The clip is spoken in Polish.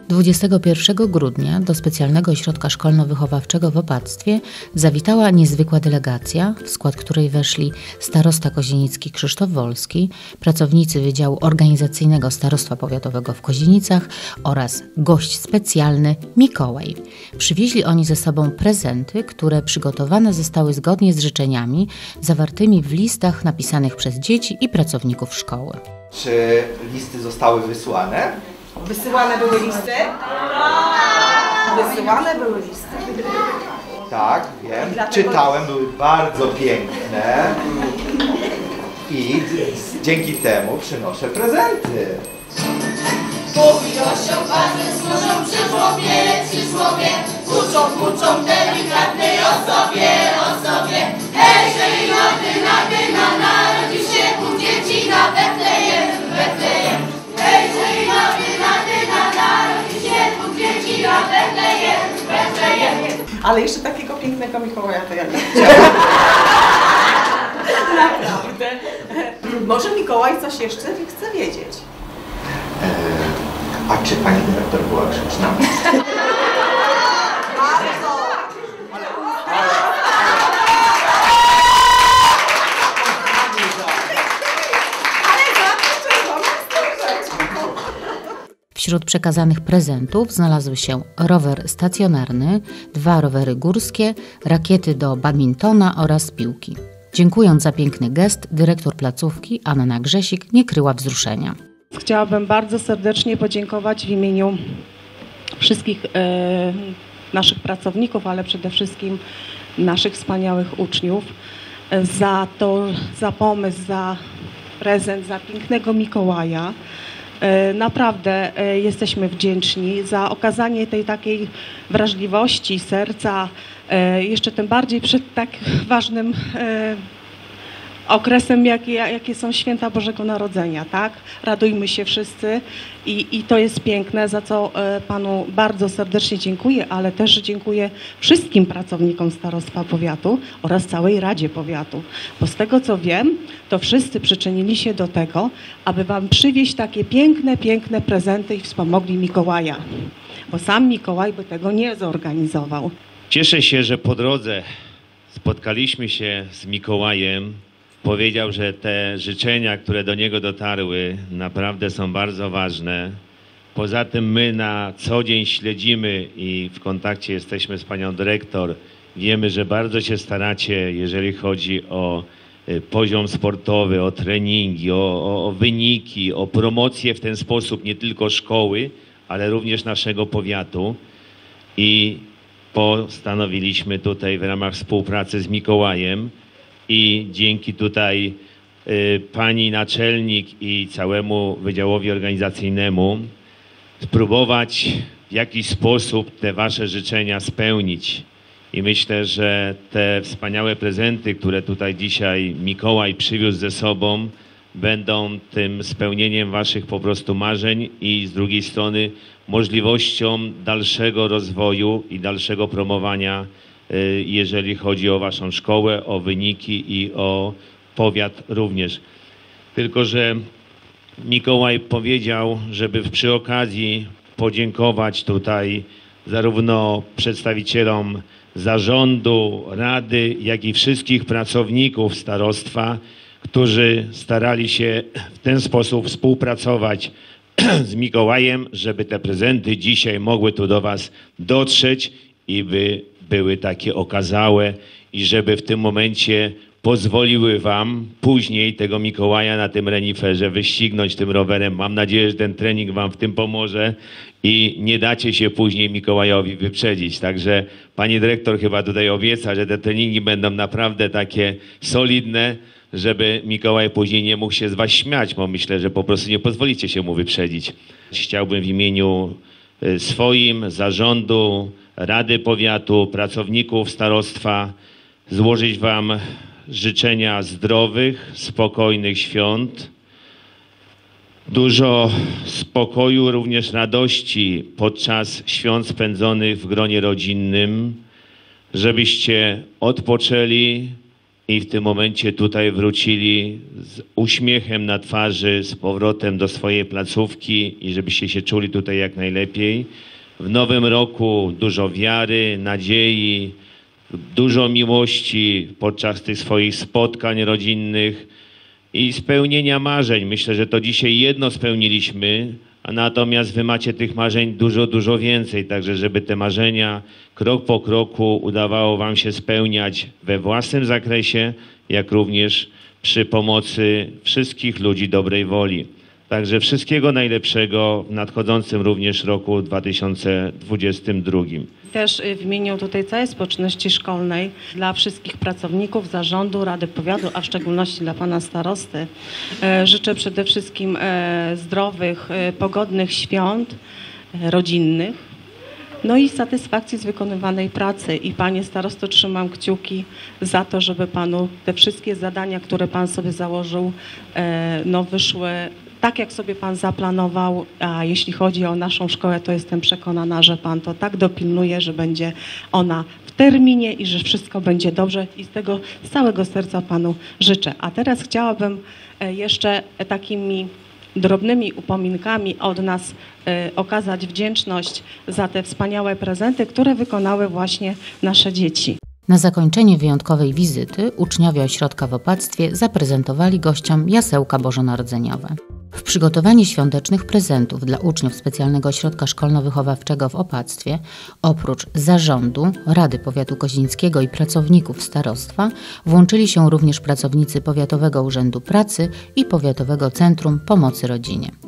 21 grudnia do Specjalnego Ośrodka Szkolno-Wychowawczego w Opactwie zawitała niezwykła delegacja, w skład której weszli starosta kozienicki Krzysztof Wolski, pracownicy Wydziału Organizacyjnego Starostwa Powiatowego w Kozienicach oraz gość specjalny Mikołaj. Przywieźli oni ze sobą prezenty, które przygotowane zostały zgodnie z życzeniami zawartymi w listach napisanych przez dzieci i pracowników szkoły. Czy listy zostały wysłane? Wysyłane były listy? Wysyłane były listy. Tak, wiem. Czytałem, były bardzo piękne i dzięki temu przynoszę prezenty. Powinnością ważne służą przysłowie, uczą delikatnej osobie. Hej, na narodzi się Bóg dzieci na Betlejem. Hej, na narodzi się Bóg dzieci na Betlejem. Ale jeszcze takiego pięknego Mikołaja to ja nie chciałam. Naprawdę. Może Mikołaj coś jeszcze chce wiedzieć. A czy pani dyrektor była grzeczna? Bardzo! Wśród przekazanych prezentów znalazły się rower stacjonarny, 2 rowery górskie, rakiety do badmintona oraz piłki. Dziękując za piękny gest, dyrektor placówki Anna Grzesik nie kryła wzruszenia. Chciałabym bardzo serdecznie podziękować w imieniu wszystkich naszych pracowników, ale przede wszystkim naszych wspaniałych uczniów za pomysł, za prezent, za pięknego Mikołaja. Naprawdę jesteśmy wdzięczni za okazanie tej takiej wrażliwości serca, jeszcze tym bardziej przed tak ważnym okresem, jakie są święta Bożego Narodzenia, tak? Radujmy się wszyscy i to jest piękne, za co Panu bardzo serdecznie dziękuję, ale też dziękuję wszystkim pracownikom Starostwa Powiatu oraz całej Radzie Powiatu, bo z tego co wiem, to wszyscy przyczynili się do tego, aby Wam przywieźć takie piękne prezenty i wspomogli Mikołaja, bo sam Mikołaj by tego nie zorganizował. Cieszę się, że po drodze spotkaliśmy się z Mikołajem. Powiedział, że te życzenia, które do niego dotarły, naprawdę są bardzo ważne. Poza tym my na co dzień śledzimy i w kontakcie jesteśmy z panią dyrektor. Wiemy, że bardzo się staracie, jeżeli chodzi o poziom sportowy, o treningi, o wyniki, o promocję w ten sposób nie tylko szkoły, ale również naszego powiatu. I postanowiliśmy tutaj w ramach współpracy z Mikołajem i dzięki tutaj pani naczelnik i całemu Wydziałowi Organizacyjnemu spróbować w jakiś sposób te wasze życzenia spełnić. I myślę, że te wspaniałe prezenty, które tutaj dzisiaj Mikołaj przywiózł ze sobą, będą tym spełnieniem waszych po prostu marzeń i z drugiej strony możliwością dalszego rozwoju i dalszego promowania, jeżeli chodzi o waszą szkołę, o wyniki i o powiat również. Tylko że Mikołaj powiedział, żeby przy okazji podziękować tutaj zarówno przedstawicielom zarządu, rady, jak i wszystkich pracowników starostwa, którzy starali się w ten sposób współpracować z Mikołajem, żeby te prezenty dzisiaj mogły tu do was dotrzeć i by były takie okazałe i żeby w tym momencie pozwoliły wam później tego Mikołaja na tym reniferze wyścignąć tym rowerem. Mam nadzieję, że ten trening wam w tym pomoże i nie dacie się później Mikołajowi wyprzedzić. Także pani dyrektor chyba tutaj obieca, że te treningi będą naprawdę takie solidne, żeby Mikołaj później nie mógł się z was śmiać, bo myślę, że po prostu nie pozwolicie się mu wyprzedzić. Chciałbym w imieniu swoim, zarządu, Rady Powiatu, pracowników starostwa złożyć wam życzenia zdrowych, spokojnych świąt, dużo spokoju, również radości podczas świąt spędzonych w gronie rodzinnym, żebyście odpoczęli i w tym momencie tutaj wrócili z uśmiechem na twarzy z powrotem do swojej placówki i żebyście się czuli tutaj jak najlepiej. W nowym roku dużo wiary, nadziei, dużo miłości podczas tych swoich spotkań rodzinnych i spełnienia marzeń. Myślę, że to dzisiaj jedno spełniliśmy, a natomiast wy macie tych marzeń dużo, dużo więcej. Także żeby te marzenia krok po kroku udawało wam się spełniać we własnym zakresie, jak również przy pomocy wszystkich ludzi dobrej woli. Także wszystkiego najlepszego w nadchodzącym również roku 2022. Też w imieniu tutaj całej społeczności szkolnej, dla wszystkich pracowników zarządu, Rady Powiatu, a w szczególności dla pana starosty, życzę przede wszystkim zdrowych, pogodnych świąt rodzinnych, no i satysfakcji z wykonywanej pracy. I panie starosto, trzymam kciuki za to, żeby panu te wszystkie zadania, które pan sobie założył, no wyszły tak, jak sobie pan zaplanował, a jeśli chodzi o naszą szkołę, to jestem przekonana, że pan to tak dopilnuje, że będzie ona w terminie i że wszystko będzie dobrze i z tego z całego serca panu życzę. A teraz chciałabym jeszcze takimi drobnymi upominkami od nas okazać wdzięczność za te wspaniałe prezenty, które wykonały właśnie nasze dzieci. Na zakończenie wyjątkowej wizyty uczniowie ośrodka w Opactwie zaprezentowali gościom jasełka bożonarodzeniowe. W przygotowanie świątecznych prezentów dla uczniów Specjalnego Ośrodka Szkolno-Wychowawczego w Opactwie, oprócz zarządu, Rady Powiatu Kozińskiego i pracowników starostwa, włączyli się również pracownicy Powiatowego Urzędu Pracy i Powiatowego Centrum Pomocy Rodzinie.